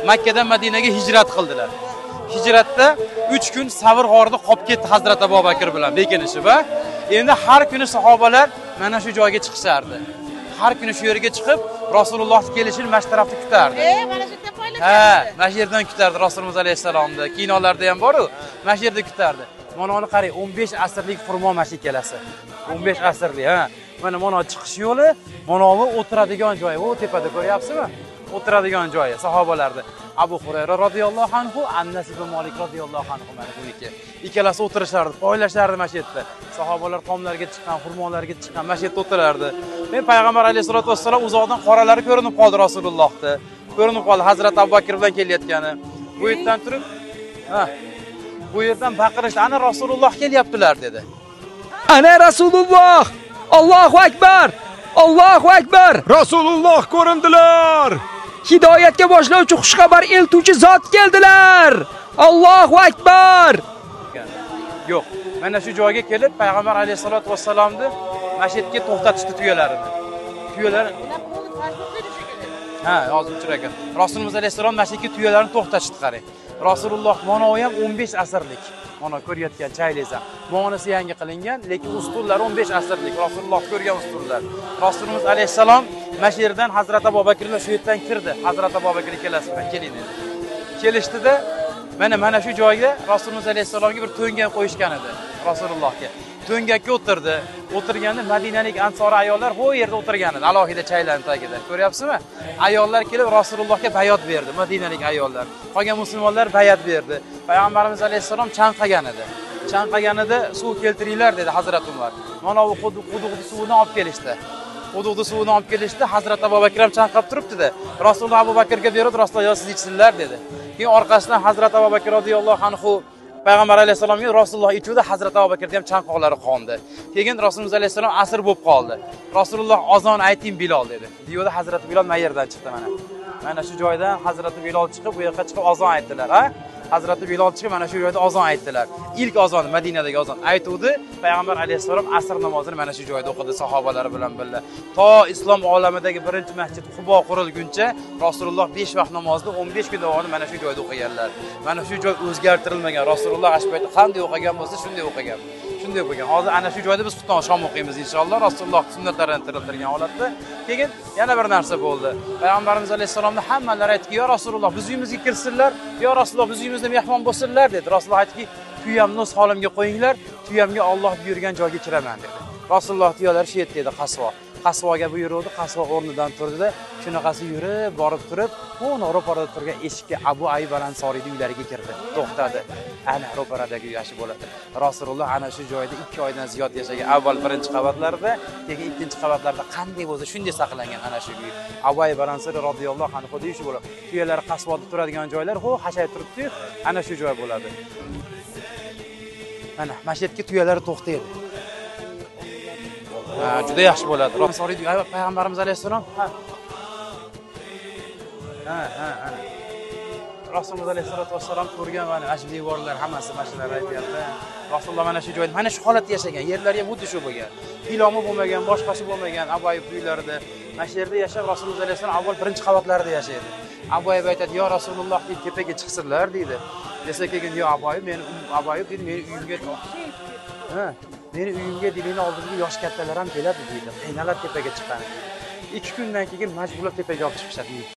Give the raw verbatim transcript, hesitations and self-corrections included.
Makka dan Madinaga hijrat qildilar. Hijratda uch kun Savr g'orida qolib ketdi Hazrat Abu Bakr bilan bekinishib va endi har kuni sahobalar mana shu joyga chiqishardi. Har kuni shu yerga chiqib Rasululloh kelishini mana shu tarafda kutardi. E, mana shu yerda poylashardi. Ha, mana shu yerdan kutardi Rasululloh alayhisalomni. Kinolarda ham bor-ku, mana shu yerda kutardi. Mana uni qarang, o'n besh asrlik xurmo mashi kelasi. o'n besh asrlik, ha. Mana mana chiqish yo'li, mana bu o'tiradigan joyi. O tepada ko'ryapsizmi? O'tiradigan joyi sahobalarda. Abu Hurayra radhiyallohu anhu, Anas ibn Malik radhiyallohu anhu mana buniki. Ikkalasi o'tirishardi, poylashardi mana shu yerda. Sahobalar tomlarga chiqqan, xurmolarga chiqqan mana shu yerda o'tirardi. Men payg'ambar alayhisolatu vassalom uzoqdan qoralari ko'rinib qoldi Rasulullohni. Ko'rinib qoldi Hazrat Abu Bakr bilan kelayotgani. Bu yerdan turib, ha, bu yerdan baqirishdi, ana Rasululloh kelyaptilar dedi. Ana Rasululloh! Allohu akbar! Allohu akbar! Rasululloh ko'rindilar! Hidoyatga boshlovchi xushxabar eltuvchi zot keldilar! Allohu akbar! Yo'q, mana shu joyga kelib payg'ambar alayhisolatu vassalomni masjidga to'xtatishdi tuyalarini. Tuyalar Ha, hozir uchragan. Rasululloh alayhisalom masjidga tuyalarini to'xtatishdi qarang. Rasululloh mana u ham o'n besh asrlik. Mana ko'rayotgan chayleza. Monisi yangi qilingan, lekin ustullar o'n besh asrlik. Rasululloh ko'rgan ustullar. Rasululloh alayhisalom masjiddan Hazrat Abu Bakrlar shu yerdan kirdi. Hazrat Abu Bakr ikkalasi bilan keling dedi. Kelishdida mana mana shu joyga Rasululloh alayhisalomga bir to'ngan qo'yishgan edi. Rasulullohga. To'ngakka o'tirdi. O'tirganda Madinalik ansori ayollar bu yerda o'tirgan edi, alohida chaylan tagida. Ko'ryapsizmi? Ayollar kelib Rasulullohga bayat berdi, Madinalik ayollar. Qolgan musulmonlar bayat berdi. Payg'ambarimiz alayhisalom chanqagan edi. Chanqaganida suv keltiringlar dedi Hazrat Umar. Mana bu quduqni suvini olib kelishdi. Quduqni suvini olib kelishdi. Hazrat Abu Bakr ham chanqab turibdi-da. Rasululloh Abu Bakrga berib, Rasululloh siz ichsinlar dedi. Keyin orqasidan Hazrat Abu Bakr radhiyallohu anhu payg'ambar alayhisalomga Rasululloh ichuvdi, Hazrat Abu Bakrda ham chanqoqlari qo'ndi. Keyin Rasululloh alayhisalom asr bo'lib qoldi. Rasululloh azon ayting Bilol dedi. Diyoda Hazrat Bilol mayerdan chiqdi mana. Mana shu joydan Hazrat Bilol chiqib, bu yoqqa chiqib azon aytdilar, ha? Hazrat Bilol chiqib mana shu joyda azon aytdilar. İlk azon Madinadagi azon aytuvdi. Payg'ambar alayhisalom asr namozini mana shu joyda o'qidi sahobalari bilan birga. To islom olamidagi birinchi masjid Qubo qurilguncha Rasululloh besh vaqt namozni o'n besh kun davomida mana shu joyda o'qiganlar. Mana shu joy o'zgartirilmagan. Rasululloh ashbayda qanday o'qigan bo'lsa, shunday o'qigan. Shunday bo'lgan. Hozir ana shu joyda biz xufton shom o'qiymiz inshaalloh. Rasululloh sunnatlarini tiriltirgan holatda. Keyin yana bir narsa bo'ldi. Payg'ambarimiz alayhisalomni hammalar aytdiki, "Ya Rasululloh, biz uyimizga kirsinlar. Ya Rasululloh, biz uyimizda mehmon bo'lsinlar" dedi. Rasululloh aytdiki, "Tuyamni o'z holimga qo'yinglar. Tuyamga Alloh buyurgan joyga kiraman" dedi. Rasululloh tuyalar shu yerda edi Qasvo. Qasvoga buyurdi, Qasvo o'rnidan turdi-da, shunaqasi yurib, borib turib, o'ng ro'parada turgan eshikka Abu Ayyub al-Ansoriyning uylariga kirdi. To'xtadi. Ana ro'paradagi yashi bo'ladi. Rasululloh ana shu joyda ikki oydan ziyod yashagan. Avval birinchi qavatlarda, keyin ikkinchi qavatlarda qanday bo'lsa, shunday saqlangan ana shu uy. Abu Ayyub al-Ansoriy radhiyallohu anhu deyishi bo'ladi. Tuyalar Qasvoda turadigan joylar, ho, hashay turibdi, ana shu joy bo'ladi. Mana masjidga tuyalar to'xtaydi. Ha, juda yaxshi bo'ladi. Rasululloh payg'ambarimiz alayhisalom ha. Ha, ha, ana. Rasululloh alayhisolatu vassalom ko'rgan mana shu devorlar hammasi mashalar aytyapti. Rasululloh mana shu joyda, mana shu holatda yashagan. Yerlari ham xuddi shu bo'lgan. Ilomi bo'lmagan, boshqasi bo'lmagan Abu Ayyub uylarida. Mana shu yerda yashab Rasululloh alayhisalom avval birinchi qavatlarda yashaydi. Abu Ayyub aytadi, "Yo Rasululloh, deb tepaga chiqsinlar" deydi. Desa keyin, "Yo Abu Ayyub, meni Abu Ayyub dedi, meni uyimga ha, meni uyimga dilini oldimga yosh kattalar ham keladi" deydi. Qiynalab tepaga chiqqan. ikki kundan keyin majburlab tepaga olib chiqishadi.